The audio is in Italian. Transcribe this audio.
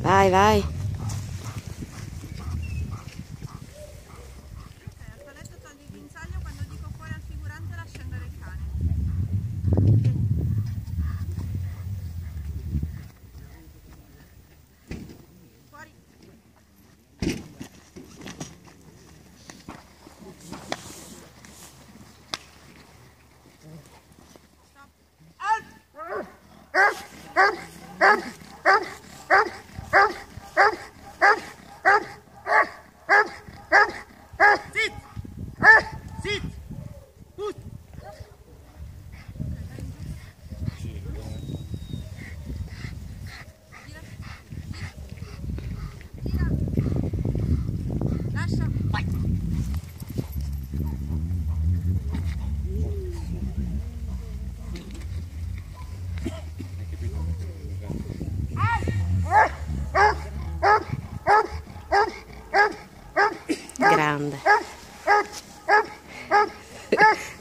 Vai, vai. Adesso togli il guinzaglio, quando dico fuori al figurante lascia andare il cane. Fuori. Sit! Sit! Put! Gira. Lascia. Vai. Grande.